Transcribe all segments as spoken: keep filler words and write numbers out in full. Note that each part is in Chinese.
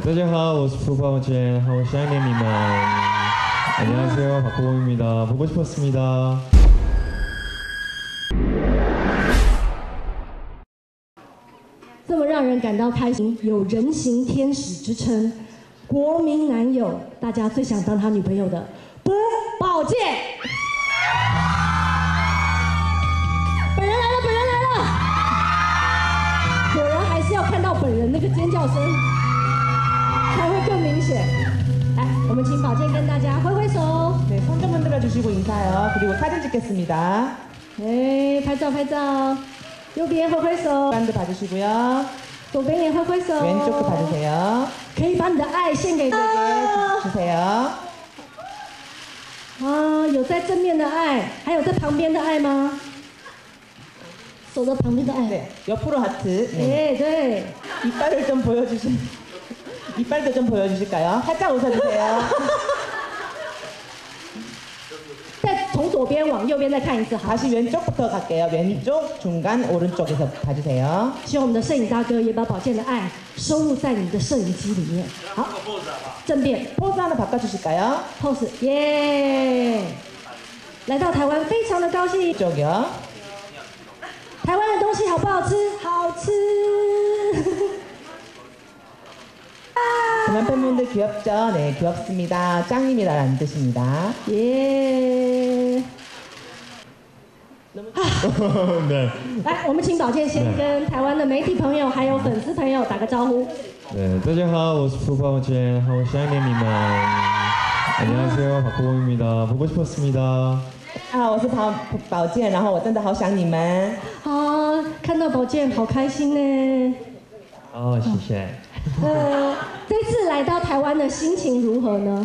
大家好，我是朴宝剑，好想念你们。안녕하세요, 박보검입니다. 보고 싶었습니다. 这么让人感到开心，有人形天使之称，国民男友，大家最想当他女朋友的朴宝剑。本人来了，本人来了，果然还是要看到本人那个尖叫声，才会更明显。来，我们请宝剑跟大家挥挥手。 네, 손 좀 흔들어 주시고 인사요. 그리고 사진 찍겠습니다. 네, 拍照拍照。右边挥挥手， 반도 봐주시고요. 左边也挥挥手。 왼쪽도 봐주세요. 可以把你的爱献给 아~ 주세요. 啊，有在正面的爱，还有在旁边的爱吗？手的旁边的爱。 네, 옆으로 하트. 네, 네. 이빨을 좀 보여주시. 이빨도 좀 보여주실까요? 살짝 웃어주세요. 再从左边往右边再看一次，好。 다시 왼쪽부터 갈게요. 왼쪽, 중간, 오른쪽에서 봐주세요. 希望我们的摄影大哥也把宝剑的爱收入在你的摄影机里面。好，正面 포즈 하나 바꿔주실까요? pose， 耶！来到台湾非常的高兴。 이쪽이요. 台湾的东西好不好吃？好吃。 그만 팬분들 귀엽죠? 네, 귀엽습니다. 짱입니다라는 뜻입니다. 예. 对。 来，我们请宝剑先跟台湾的媒体朋友还有粉丝朋友打个招呼。 네, 大家好，我是朴宝剑，好想念你们。안녕하세요, 박보검입니다. 보고 싶었습니다. 啊，我是宝宝剑，然后我真的好想你们。 啊，看到宝剑好开心呢。 啊，谢谢。 呃，这次来到台湾的心情如何呢？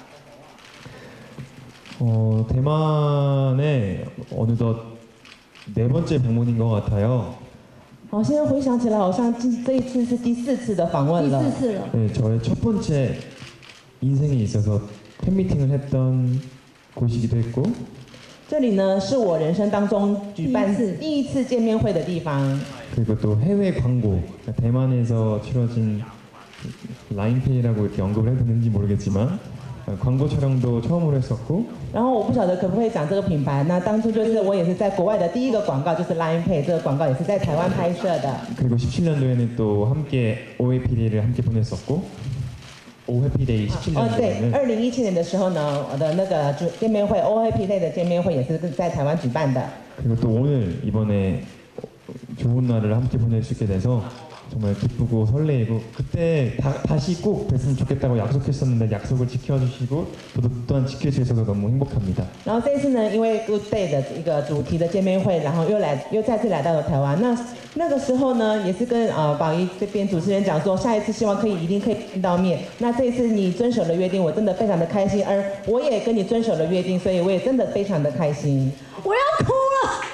어, 대만에 어느덧 네 번째 방문인 것 같아요. 好，现在回想起来，好像这这一次是第四次的访问了。 第四次了。 네, 저의 첫 번째 인생에 있어서 팬미팅을 했던 곳이기도 했고. 这里呢是我人生当中举办第一次见面会的地方。 그리고 또 해외 광고, 대만에서 치러진 라인페이라고 이렇게 언급을 해도 되는지 모르겠지만 광고 촬영도 처음으로 했었고. 然后我不晓得可不可以讲这个品牌。那当初就是我也是在国外的第一个广告，就是 Line Pay 这个广告也是在台湾拍摄的。 그리고 십칠 년도에는 또 함께 오해피데이를 함께 보냈었고. 오해피데이 십칠 년도에는. 哦，对，二零一七年的时候呢，我的那个见面会 오해피데이 的见面会也是在台湾举办的。 그리고 또 오늘 이번에 좋은 날을 함께 보낼 수 있게 돼서 정말 기쁘고 설레이고 그때 다, 다시 꼭 뵀으면 좋겠다고 약속했었는데 약속을 지켜주시고 저도 또한 지켜주셔서 너무 행복합니다. 然后这一次呢，因为 Good Day 的一个主题的见面会，然后又来又再次来到了台湾。那那个时候呢，也是跟呃宝仪这边主持人讲说，下一次希望可以一定可以见到面。那这一次你遵守了约定，我真的非常的开心，而我也跟你遵守了约定，所以我也真的非常的开心。 我要哭了。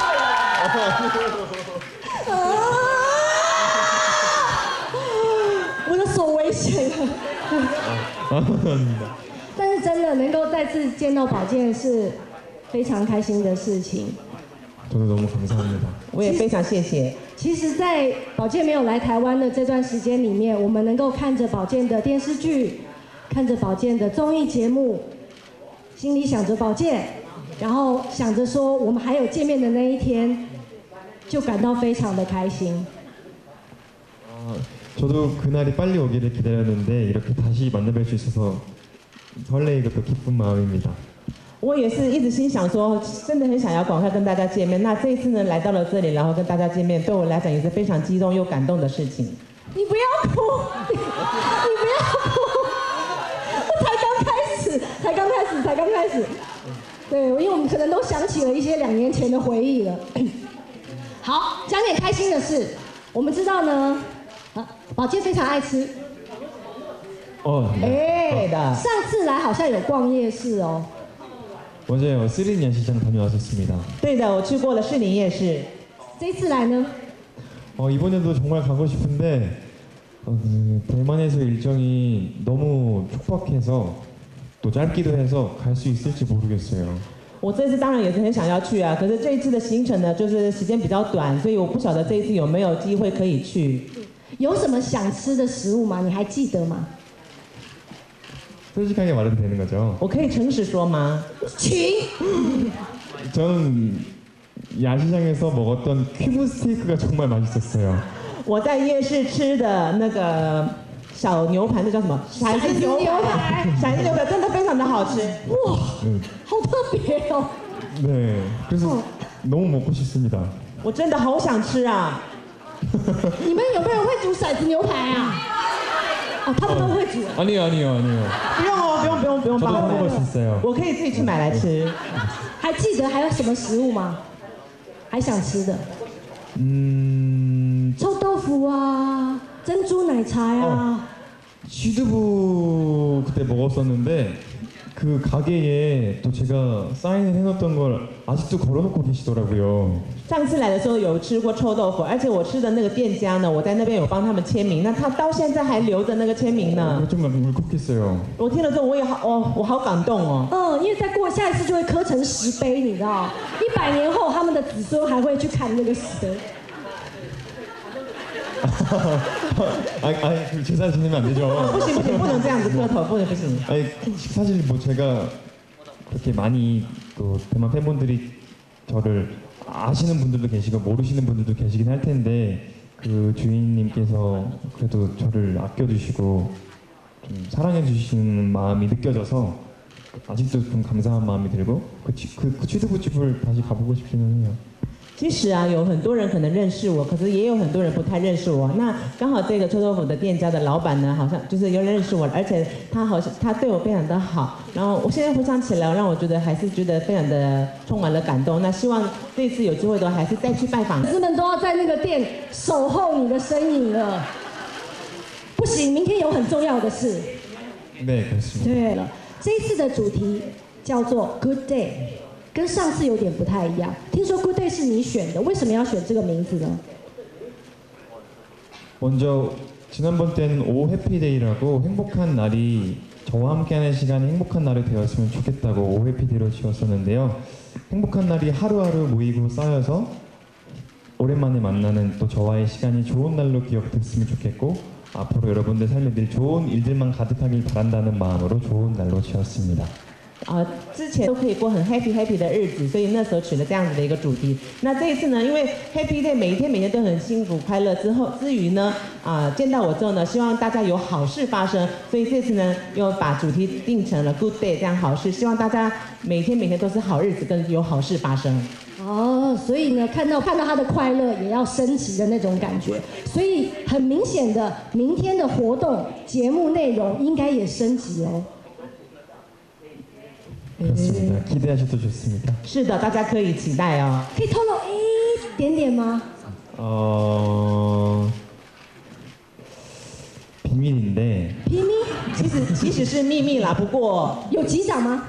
啊！我的手危险了。但是真的能够再次见到宝剑是非常开心的事情。 저도 너무 감사합니다. 我也非常谢谢。 其实，在宝剑没有来台湾的这段时间里面，我们能够看着宝剑的电视剧，看着宝剑的综艺节目，心里想着宝剑，然后想着说我们还有见面的那一天，就感到非常的开心。 어, 저도 그날이 빨리 오기를 기다렸는데 이렇게 다시 만나뵐 수 있어서 설레이고 또 기쁜 마음입니다. 我也是一直心想说，真的很想要赶快跟大家见面。那这一次呢，来到了这里，然后跟大家见面，对我来讲也是非常激动又感动的事情。 你不要哭，你, 你不要哭，我才刚开始，才刚开始，才刚开始。对，因为我们可能都想起了一些两年前的回忆了。好，讲点开心的事。我们知道呢，啊，宝剑非常爱吃。 哦， 哎的。 上次来好像有逛夜市哦。 맞아요. 시리니아 시장 다녀왔었습니다. 对的，我去过了士林夜市。 这次来呢？ 어, 이번에도 정말 가고 싶은데 어, 그 대만에서 일정이 너무 촉박해서 또 짧기도 해서 갈 수 있을지 모르겠어요. 我这次当然也是很想要去啊，可是这一次的行程呢，就是时间比较短，所以我不晓得这一次有没有机会可以去。 有什么想吃的食物吗？你还记得吗？ 솔직하게 말해도 되는 거죠? 我可以诚实说吗？ 请。 저는 야시장에서 먹었던 큐브 스테이크가 정말 맛있었어요. 我在夜市吃的那个小牛排，那叫什么？骰子牛排，骰子牛排真的非常的好吃。 哇， 네. 好特别哦！ 네, 그래서 너무 먹고 싶습니다. 我真的好想吃啊！ 你们有没有人会煮骰子牛排啊？哦，他们都会煮。 아니요, 아니요, 아니요. 不用哦，不用不用不用 저도 帮我 해먹을 们， 수 있어요. 我可以自己去买来吃。 还记得还有什么食物吗？还想吃的？ 음, 臭豆腐啊，珍珠奶茶呀、啊。 취두부 그때 먹었었는데 그 가게에 또 제가 사인을 해놨던 걸 아직도 걸어놓고 계시더라고요. 上次来的时候有吃过臭豆腐，而且我吃的那个店家呢，我在那边有帮他们签名，那他到现在还留着那个签名呢。 좀 울컥했어요. 我听了之后我也好，哦，我好感动哦。 嗯，因为再过下一次就会刻成石碑，你知道，一百年后他们的子孙还会去看那个石碑。 아니, 아니 제사 지내면 안 되죠. 不行不行，不能这样子磕头，不能不行。 아니 사실 뭐 제가 그렇게 많이 또 대만 팬분들이 저를 아시는 분들도 계시고 모르시는 분들도 계시긴 할 텐데 그 주인님께서 그래도 저를 아껴주시고 좀 사랑해 주시는 마음이 느껴져서 아직도 좀 감사한 마음이 들고 그, 치- 그, 그 취두부집을 다시 가보고 싶기는 해요. 其实啊，有很多人可能认识我，可是也有很多人不太认识我。那刚好这个臭豆腐的店家的老板呢，好像就是有认识我，而且他好像他对我非常的好。然后我现在回想起来，让我觉得还是觉得非常的充满了感动。那希望这次有机会的话，还是再去拜访。 粉丝们都要在那个店守候你的身影了。不行，明天有很重要的事。 네 그렇습니다. 对了，这一次的主题叫做 Good Day， 跟上次有点不太一样。听说 Good Day 是你选的，为什么要选这个名字呢？ 먼저 지난번 때는 오 해피데이라고 행복한 날이 저와 함께하는 시간이 행복한 날이 되었으면 좋겠다고 오 해피데이로 지었었는데요. 행복한 날이 하루하루 모이고 쌓여서 오랜만에 만나는 또 저와의 시간이 좋은 날로 기억됐으면 좋겠고 앞으로 여러분들 삶에 늘 좋은 일들만 가득하길 바란다는 마음으로 좋은 날로 지었습니다. 啊，之前都可以过很 happy happy 的日子，所以那时候取了这样子的一个主题。那这一次呢，因为 happy day 每一天每天都很幸福快乐，之后之余呢，啊、见到我之后呢，希望大家有好事发生，所以这次呢又把主题定成了 good day 这样好事，希望大家每天每天都是好日子，跟有好事发生。 哦，所以呢，看到看到他的快乐也要升级的那种感觉，所以很明显的，明天的活动节目内容应该也升级哦。 그렇습니다. 기대하셔도 좋습니다. 是的，大家可以期待哦。 可以透露一点点吗？ 어... 비밀인데 秘密其实其实是秘密啦，不过有机长吗？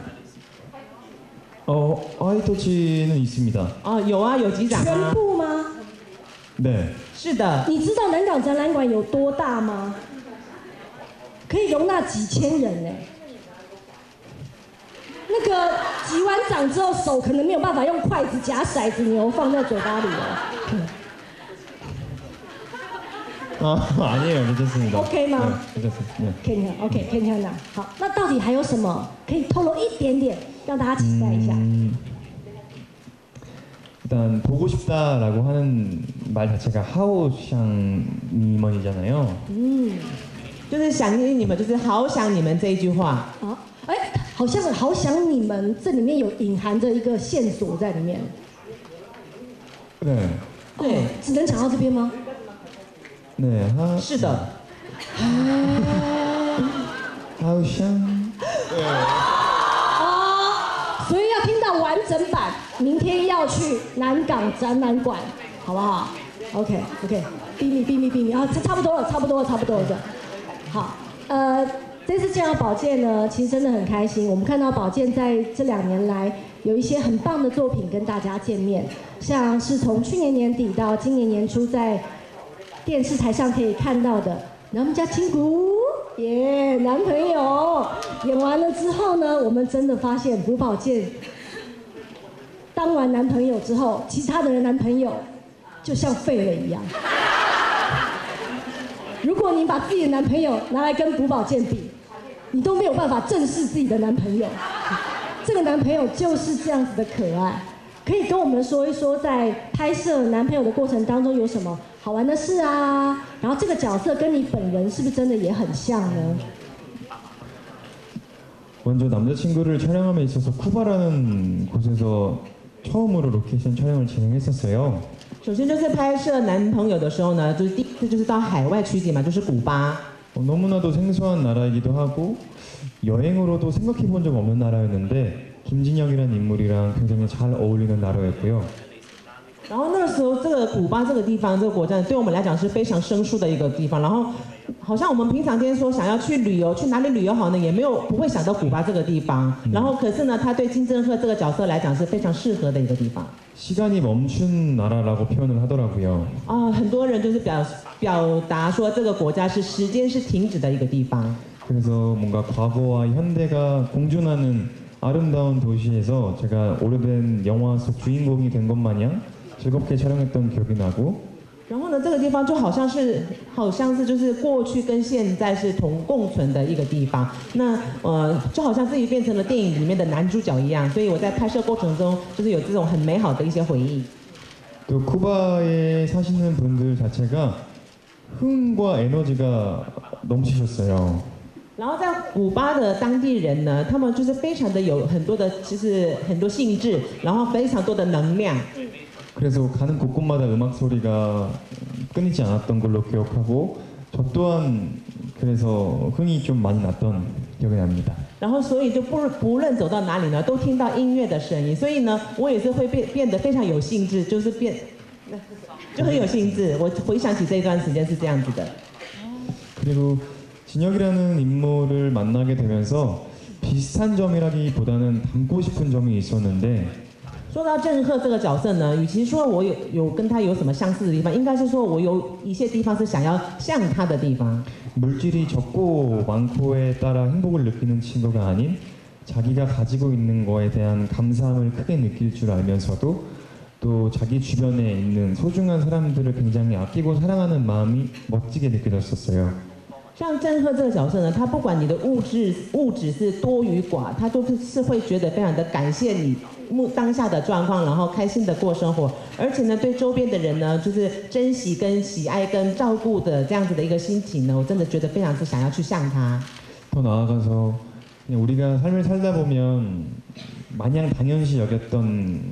어, 아이토치는 있습니다. 哦有啊，有机长全啊。 部吗？ 네. 是的， 你知道南港展览馆有多大吗？可以容纳几千人呢。那个击完掌之后，手可能没有办法用筷子夹骰子牛放在嘴巴里了。 아, 아니에요. 괜찮습니다. OK 吗？ 네, 괜찮습니다. 네. 可以看 OK，可以看到。好，那到底还有什么可以透露一点点，让大家期待一下？ 음, 일단 보고 싶다라고 하는 말 자체가 하오샹니먼이잖아요. 嗯， 就是想念你们，就是好想你们这一句话。 好，哎，好像好想你们，这里面有隐含着一个线索在里面。 네. 对， 哦只能讲到这边吗？ 네, 하, 是的。 하오샹. 哦，所以要听到完整版，明天要去南港展览馆，好不好 ？OK OK，秘密秘密秘密啊，差差不多了，差不多了，差不多了的。好，呃，这次见到宝剑呢，其实真的很开心。我们看到宝剑在这两年来有一些很棒的作品跟大家见面，像是从去年年底到今年年初在电视台上可以看到的，然后我们家亲姑耶男朋友演完了之后呢，我们真的发现朴宝剑当完男朋友之后，其他的人男朋友就像废了一样。 如果你把自己的男朋友拿来跟朴宝剑比，你都没有办法正视自己的男朋友。这个男朋友就是这样子的可爱。可以跟我们说一说，在拍摄男朋友的过程当中有什么好玩的事啊？然后这个角色跟你本人是不是真的也很像呢？ 먼저 남자친구를 촬영함에 있어서 쿠바라는 곳에서 처음으로 로케이션 촬영을 진행했었어요. 首先就是拍摄男朋友的时候呢，就是第一次就是到海外取景嘛，就是古巴。 어, 너무나도 생소한 나라이기도 하고 여행으로도 생각해본 적 없는 나라였는데 김진영이라는 인물이랑 굉장히 잘 어울리는 나라였고요. 然后那个时候，这个古巴这个地方，这个国家对我们来讲是非常生疏的一个地方。然后，好像我们平常间说想要去旅游，去哪里旅游好呢？也没有不会想到古巴这个地方。然后，可是呢，他对金正赫这个角色来讲是非常适合的一个地方。 시간이 멈춘 나라라고 표현을 하더라고요. 啊，很多人就是表表达说这个国家是时间是停止的一个地方。 그래서 뭔가 과거와 현대가 공존하는 아름다운 도시에서 제가 오래된 영화 속 주인공이 된 것 마냥 즐겁게 촬영했던 기억이 나고 然后呢，这个地方就好像是，好像是就是过去跟现在是同共存的一个地方。那呃，就好像自己变成了电影里面的男主角一样。所以我在拍摄过程中，就是有这种很美好的一些回忆。 또 쿠바에 사시는 분들 자체가 흥과 에너지가 넘치셨어요. 然后在古巴的当地人呢，他们就是非常的有很多的，就是很多兴致，然后非常多的能量。 그래서 가는 곳곳마다 음악 소리가 끊이지 않았던 걸로 기억하고 저 또한 그래서 흥이 좀 많이 났던 기억이 납니다. 然后所以就不不论走到哪里呢，都听到音乐的声音，所以呢，我也是会变变得非常有兴致，就是变，就很有兴致。我回想起这一段时间是这样子的。 그리고 진혁이라는 인물을 만나게 되면서 비슷한 점이라기보다는 닮고 싶은 점이 있었는데 说到郑赫这个角色呢，与其说我有有跟他有什么相似的地方，应该是说我有一些地方是想要像他的地方。 물질이 적고 많고에 따라 행복을 느끼는 친구가 아닌 자기가 가지고 있는 거에 대한 감사함을 크게 느낄 줄 알면서도 또 자기 주변에 있는 소중한 사람들을 굉장히 아끼고 사랑하는 마음이 멋지게 느껴졌었어요. 像郑赫这个角色呢，他不管你的物质物质是多与寡，他都是是会觉得非常的感谢你目当下的状况，然后开心的过生活，而且呢，对周边的人呢，就是珍惜跟喜爱跟照顾的这样子的一个心情呢，我真的觉得非常是想要去像他。 더 나아가서 그냥 우리가 삶을 살다 보면 마냥 당연시 여겼던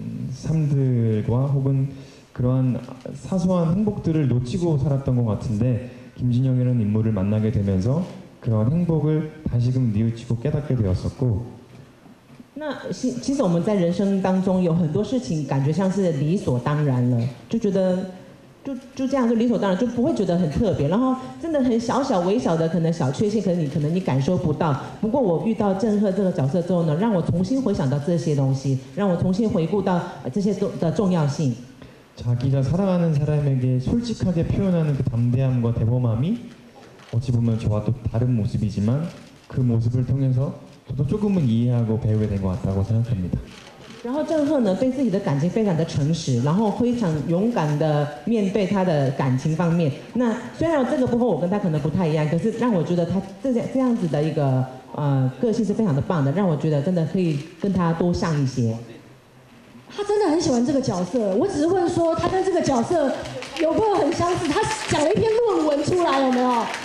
삶들과 혹은 그러한 사소한 행복들을 놓치고 살았던 것 같은데 김진영이라는 인물을 만나게 되면서 그런 행복을 다시금 뉘우치고 깨닫게 되었었고 那其其实我们在人生当中有很多事情感觉像是理所当然了，就觉得就就这样就理所当然，就不会觉得很特别。然后真的很小小微小的可能小缺陷，可能你可能你感受不到。不过我遇到郑赫这个角色之后呢，让我重新回想到这些东西，让我重新回顾到这些的重要性。 자기가 사랑하는 사람에게 솔직하게 표현하는 그 담대함과 대범함이 어찌 보면 저와 또 다른 모습이지만 그 모습을 통해서 저도 조금은 이해하고 배우게 된 것 같다고 생각합니다. 然后郑赫呢，对自己的感情非常的诚实，然后非常勇敢的面对他的感情方面。那虽然这个部分我跟他可能不太一样，可是让我觉得他这这样子的一个呃个性是非常的棒的，让我觉得真的可以跟他多像一些。 他真的很喜欢这个角色，我只是问说他跟这个角色有没有很相似？他讲了一篇论文出来，有没有？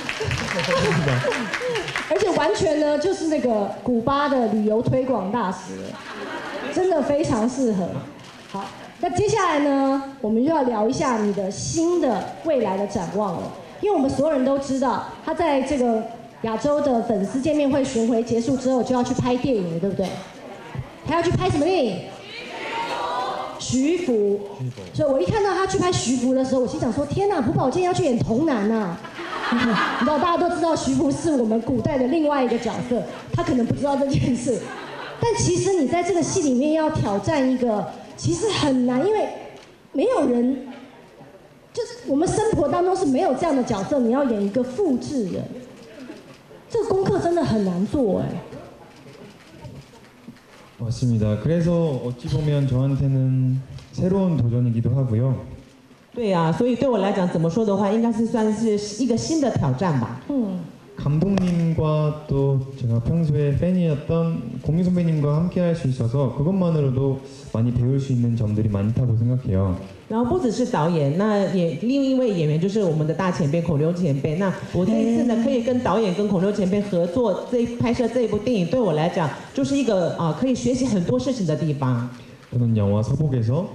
而且完全呢就是那个古巴的旅游推广大使，真的非常适合。好，那接下来呢，我们就要聊一下你的新的未来的展望了，因为我们所有人都知道，他在这个亚洲的粉丝见面会巡回结束之后就要去拍电影了，对不对？他要去拍什么电影？ 徐福，所以我一看到他去拍徐福的时候，我心想说：天哪，朴宝剑要去演童男呐！你知道，大家都知道徐福是我们古代的另外一个角色，他可能不知道这件事。但其实你在这个戏里面要挑战一个，其实很难，因为没有人，就是我们生活当中是没有这样的角色，你要演一个复制人，这个功课真的很难做哎。 맞습니다. 그래서 어찌 보면 저한테는 새로운 도전이기도 하고요. 对啊，所以对我来讲，怎么说的话，应该是算是一个新的挑战吧。 嗯， 감독님과 또 제가 평소에 팬이었던 공유 선배님과 함께 할 수 있어서 그것만으로도 많이 배울 수 있는 점들이 많다고 생각해요. 然后不只是导演，那也另一位演员就是我们的大前辈孔刘前辈。那我这一次呢，可以跟导演跟孔刘前辈合作，这拍摄这一部电影，对我来讲就是一个啊、呃、可以学习很多事情的地方。 저는 영화 서복에서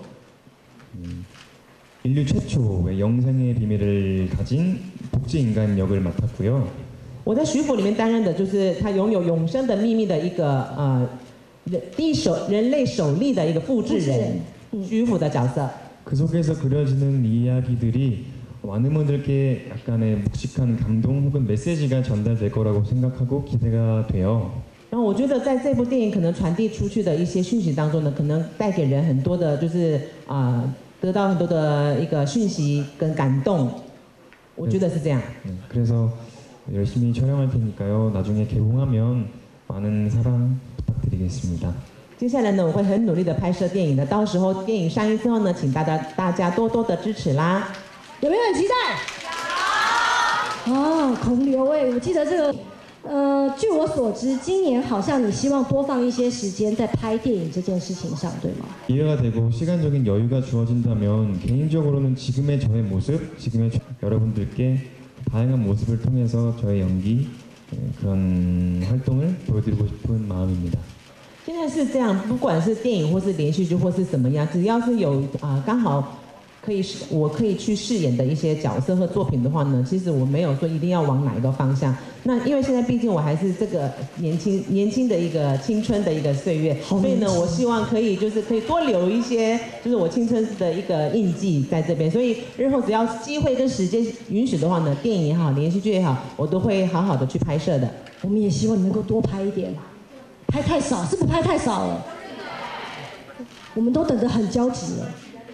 음, 인류 최초의 영생의 비밀을 가진 복제 인간 역을 맡았고요. 我在徐府里面担任的就是他拥有永生的秘密的一个呃人第一手人类首例的一个复制人，徐府的角色。 그 속에서 그려지는 이야기들이 많은 분들께 약간의 묵직한 감동 혹은 메시지가 전달될 거라고 생각하고 기대가 돼요. 然后我觉得在这部电影可能传递出去的一些讯息当中呢，可能带给人很多的，就是啊、呃，得到很多的一个讯息跟感动。我觉得是这样。 네, 그래서 열심히 촬영할 테니까요. 나중에 개봉하면 많은 사랑 부탁드리겠습니다. 接下来呢，我会很努力的拍摄电影的，到时候电影上映之后呢，请大家大家多多的支持啦。 有没有很期待？哦，孔刘哎，我记得这个，呃，据我所知，今年好像你希望多放一些时间在拍电影这件事情上，对吗？ 기회가 되고 시간적인 여유가 주어진다면 개인적으로는 지금의 저의 모습, 지금의 저- 여러분들께 다양한 모습을 통해서 저의 연기 예, 그런 활동을 보여드리고 싶은 마음입니다. 现在是这样，不管是电影或是连续剧或是怎么样，只要是有啊、呃、刚好可以饰我可以去饰演的一些角色和作品的话呢，其实我没有说一定要往哪一个方向。那因为现在毕竟我还是这个年轻年轻的一个青春的一个岁月，所以呢，我希望可以就是可以多留一些就是我青春的一个印记在这边。所以日后只要机会跟时间允许的话呢，电影也好，连续剧也好，我都会好好的去拍摄的。 我们也希望你能够多拍一点，拍太少是不拍太少了，我们都等得很焦急了。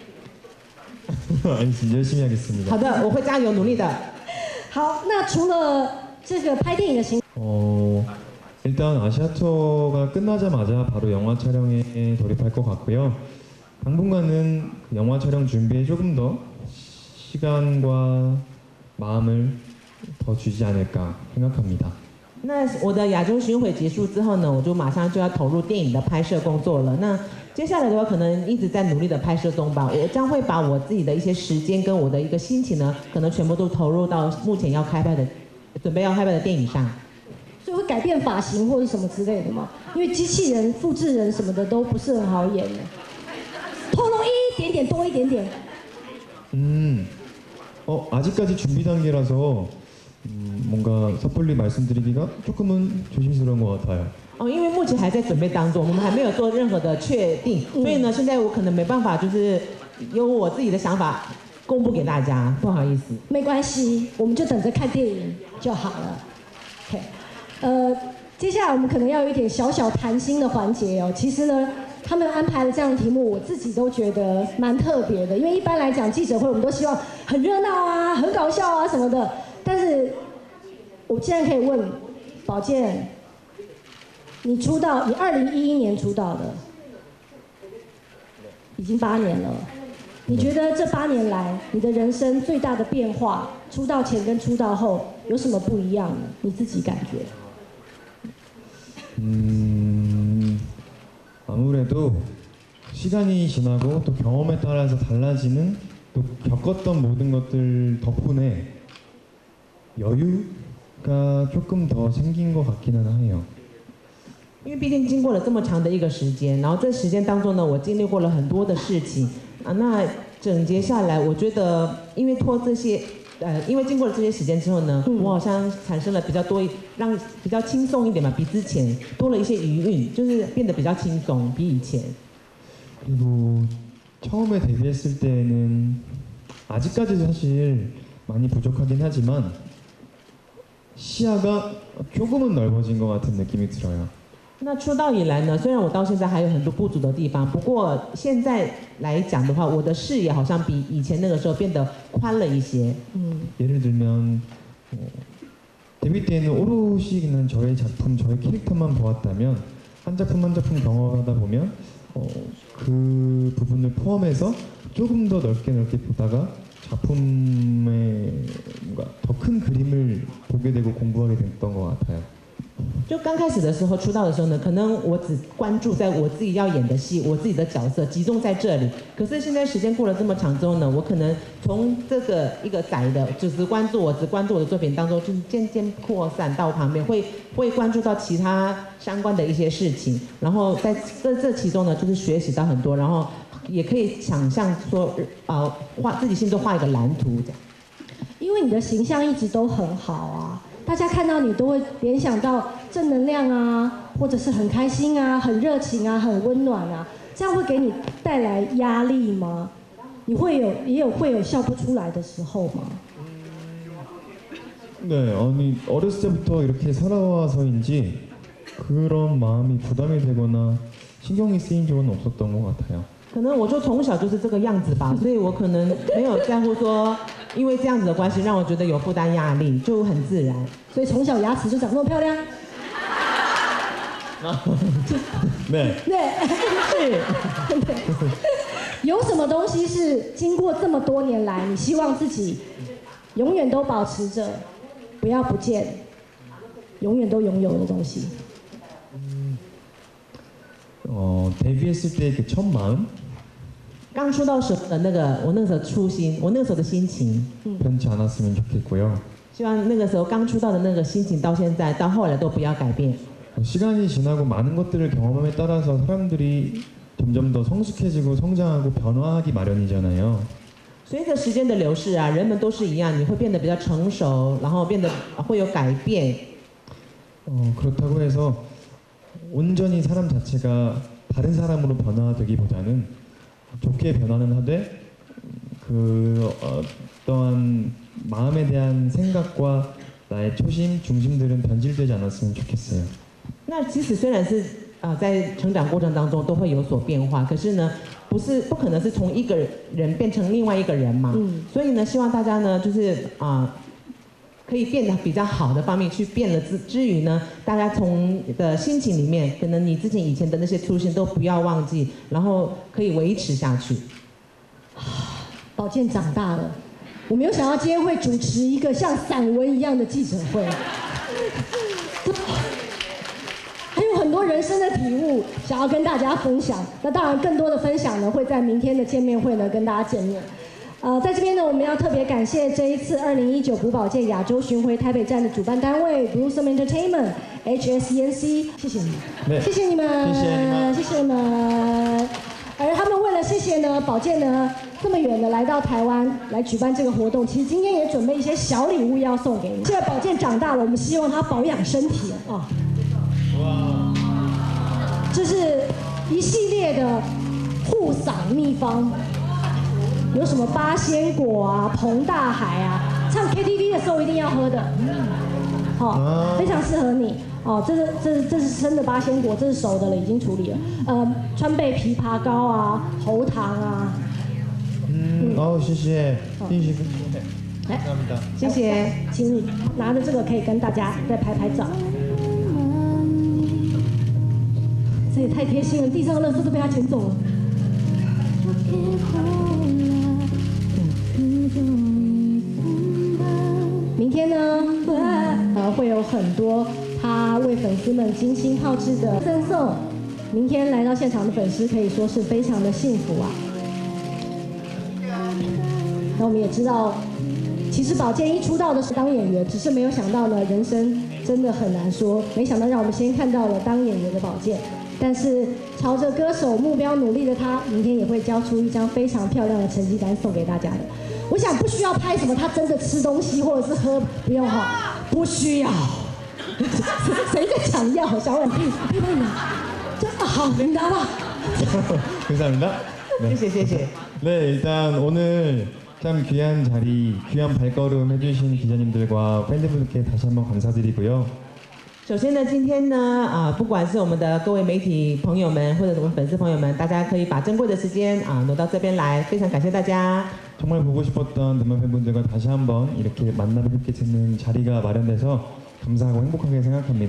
알겠습니다. 열심히 하겠습니다. 好的，我会加油努力的。 好，那除了这个拍电影的行， 어, 일단 아시아 투어가 끝나자마자 바로 영화 촬영에 돌입할 것 같고요. 당분간은 그 영화 촬영 준비에 조금 더 시간과 마음을 더 주지 않을까 생각합니다. 那我的亚洲巡回结束之后呢，我就马上就要投入电影的拍摄工作了。那接下来的话，可能一直在努力的拍摄中吧。我将会把我自己的一些时间跟我的一个心情呢，可能全部都投入到目前要开拍的、准备要开拍的电影上。 所以会改变发型或者什么之类的吗？因为机器人、复制人什么的都不是很好演的，透露一点点多一点点。 음, 어, 아직까지 준비 단계라서 음, 뭔가 섣불리 말씀드리기가 조금은 조심스러운 것 같아요. 哦，因为目前还在准备当中，我们还没有做任何的确定，所以呢，现在我可能没办法就是有我自己的想法公布给大家，不好意思。 没关系，我们就等着看电影就好了。OK， 呃，接下来我们可能要有一点小小谈心的环节哦。其实呢，他们安排的这样的题目，我自己都觉得蛮特别的，因为一般来讲记者会我们都希望很热闹啊、很搞笑啊什么的，但是我既然可以问宝剑，你出道，你二零一一年出道的，已经八年了。你觉得这八年来，你的人生最大的变化，出道前跟出道后有什么不一样呢？你自己感觉？ 음, 아무래도 시간이 지나고 또 경험에 따라서 달라지는 또 겪었던 모든 것들 덕분에 여유가 조금 더 생긴 것 같기는 해요. 因为毕竟经过了这么长的一个时间，然后这时间当中呢，我经历过了很多的事情啊。那整结下来，我觉得因为拖这些，呃，因为经过了这些时间之后呢， 嗯我好像产生了比较多，让比较轻松一点嘛，比之前多了一些余韵，就是变得比较轻松，比以前。 그리고 처음에 데뷔했을 때는 아직까지도 사실 많이 부족하긴 하지만 시야가 조금은 넓어진 것 같은 느낌이 들어요. 那出道以来呢，虽然我到现在还有很多不足的地方，不过现在来讲的话，我的视野好像比以前那个时候变得宽了一些。 嗯， 예를 들면 어, 데뷔 때는 오롯이 그냥 저의 작품, 저의 캐릭터만 보았다면 한 작품 한 작품 경험하다 보면 어, 그 부분을 포함해서 조금 더 넓게 넓게 보다가 작품의 뭔가 더 큰 그림을 보게 되고 공부하게 됐던 것 같아요. 就刚开始的时候，出道的时候呢，可能我只关注在我自己要演的戏，我自己的角色集中在这里。可是现在时间过了这么长之后呢，我可能从这个一个窄的，就只关注我只关注我的作品当中，就是渐渐扩散到旁边，会会关注到其他相关的一些事情。然后在这这其中呢，就是学习到很多，然后也可以想象说，啊、呃，画自己心中画一个蓝图这样。 因为你的形象一直都很好啊。大家看到你都会联想到正能量啊，或者是很开心啊、很热情啊、很温暖啊，这样会给你带来压力吗？你会有也有会有笑不出来的时候吗？ 네, 아니 어렸을 때부터 이렇게 살아와서인지 그런 마음이 부담이 되거나 신경이 쓰인 적은 없었던 것 같아요. 可能我就从小就是这个样子吧，所以我可能没有在乎说，因为这样子的关系让我觉得有负担压力，就很自然。 所以从小牙齿就长那么漂亮。 네. 네. 是。有什么东西是经过这么多年来，你希望自己永远都保持着，不要不见，永远都拥有的东西？ 어, 데뷔했을 때 그 첫 마음? 刚出道时候的那个，我那个时候初心，我那个时候的心情， 변치 않았으면 좋겠고요. 希望那个时候刚出道的那个心情，到现在到后来都不要改变。 시간이 지나고 많은 것들을 경험함에 따라서 사람들이 점점 더 성숙해지고 성장하고 변화하기 마련이잖아요. 随着时间的流逝啊，人们都是一样，你会变得比较成熟，然后变得会有改变。 어, 그렇다고 해서 온전히 사람 자체가 다른 사람으로 변화되기보다는 좋게 변화는 하되 그 어떠한 마음에 대한 생각과 나의 초심, 중심들은 변질되지 않았으면 좋겠어요. 那即使虽然是啊、呃，在成长过程当中都会有所变化，可是呢，不是不可能是从一个人变成另外一个人嘛。嗯。所以呢，希望大家呢，就是啊、呃，可以变得比较好的方面去变了之之余呢，大家从的心情里面，可能你之前以前的那些初心都不要忘记，然后可以维持下去。 宝剑长大了，我没有想到今天会主持一个像散文一样的记者会。还有很多人生的体悟想要跟大家分享，那当然更多的分享呢会在明天的见面会呢跟大家见面。呃，在这边呢，我们要特别感谢这一次二零一九朴宝剑亚洲巡回台北站的主办单位 Bluesome Entertainment H S E N C， 谢谢你们，谢谢你们， 谢谢你们， 谢谢你们。而他们为了谢谢呢宝剑呢这么远的来到台湾来举办这个活动，其实今天也准备一些小礼物要送给你。现在宝剑长大了，我们希望他保养身体啊。哇！这是一系列的护嗓秘方。有什么八仙果啊、彭大海啊，唱 K T V 的时候一定要喝的，好、哦，非常适合你哦。这是这是这是生的八仙果，这是熟的了，已经处理了。呃，川贝枇杷膏啊，喉糖啊。 嗯，哦，谢谢，谢谢， 来， 谢谢， 请你拿着这个可以跟大家再拍拍照。这也太贴心了，地上的垃圾都被他捡走了。明天呢，呃，会有很多他为粉丝们精心炮制的赠送。明天来到现场的粉丝可以说是非常的幸福啊。那我们也知道，其实宝剑一出道的是当演员，只是没有想到呢，人生真的很难说。没想到让我们先看到了当演员的宝剑，但是朝着歌手目标努力的他，明天也会交出一张非常漂亮的成绩单送给大家的。我想不需要拍什么他真的吃东西或者是喝，不用哈，不需要。谁在抢药？小婉，可以可以帮你拿。这好，你拿吧。 감사합니다. 네.谢谢谢谢. 네, 일단 오늘 참 귀한 자리, 귀한 발걸음 해주신 기자님들과 팬분들께 다시 한번 감사드리고요. 首先呢，今天呢，啊、呃，不管是我们的各位媒体朋友们，或者我们粉丝朋友们，大家可以把珍贵的时间啊、呃、挪到这边来，非常感谢大家。 정말 보고 싶었던 대만 팬분들과 다시 한번 이렇게 만남을 뵙게 되는 자리가 마련돼서 감사하고 행복하게 생각합니다.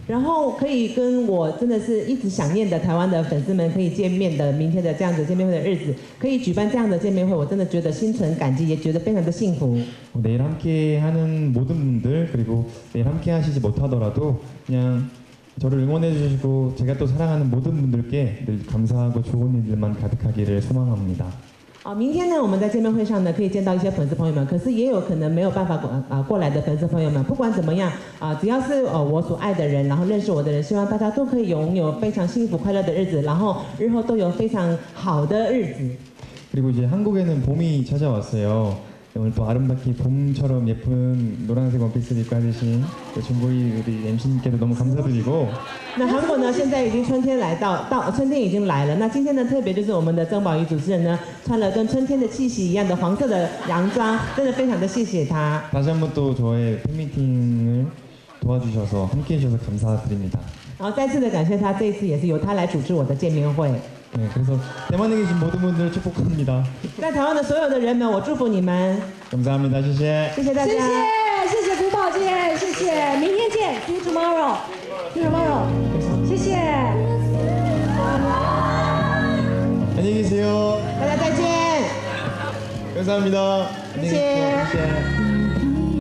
然后可以跟我真的是一直想念的台湾的粉丝们可以见面的，明天的这样子见面会的日子，可以举办这样的见面会，我真的觉得心存感激，也觉得非常的幸福。 내일 함께하는 모든 분들 그리고 내일 함께하시지 못하더라도 그냥 저를 응원해 주시고 제가 또 사랑하는 모든 분들께 늘 감사하고 좋은 일들만 가득하기를 소망합니다. 啊，明天呢，我们在见面会上呢，可以见到一些粉丝朋友们，可是也有可能没有办法过啊过来的粉丝朋友们，不管怎么样啊，只要是呃我所爱的人，然后认识我的人，希望大家都可以拥有非常幸福快乐的日子，然后日后都有非常好的日子。 그리고 이제 한국에는 봄이 찾아왔어요. 오늘 또 아름답게 봄처럼 예쁜 노란색 원피스를 입고 와주신 준보이 우리 엠씨님께도 너무 감사드리고 那韩国呢，现在已经春天来到，到春天已经来了。那今天呢，特别就是我们的曾宝仪主持人呢，穿了跟春天的气息一样的黄色的洋装，真的非常的谢谢他。 다시 한번 또 저의 팬미팅을 도와주셔서 함께해 주셔서 감사드립니다. 然后再次的感谢他，这一次也是由他来主持我的见面会。 네, 그래서 대만에 계신 모든 분들 축복합니다. 在台湾的所有的人们，我祝福你们， 감사합니다. 谢谢. 谢谢大家。 谢谢谢谢朴宝剑，谢谢，明天见 ，See you tomorrow，See you tomorrow，谢谢。 안녕히 계세요. 大家再见。 감사합니다. 안녕히 계세요. 谢谢。 谢谢.